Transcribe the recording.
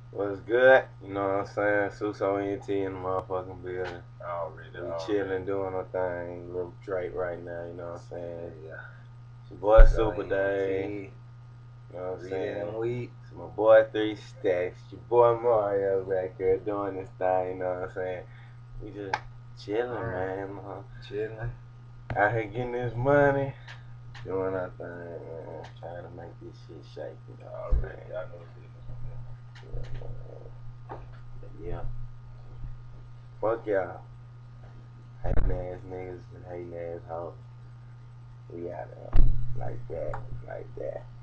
What's good? You know what I'm saying? SUSO ENT in the motherfucking building. Already. We chilling, doing our thing. Little Drake right now, you know what I'm saying? Yeah. It's your boy Super Day. You know what I'm saying? It's my boy 3 Stacks. Your boy Mario back here doing this thing, you know what I'm saying? We just chilling, man. Chilling. Out here getting this money. Doing our thing, man. Trying to make this shit shake, you know what I'm saying? Y'all know Yeah. Fuck y'all. Hating ass niggas and hating ass hoes. We out there. Like that. Like that.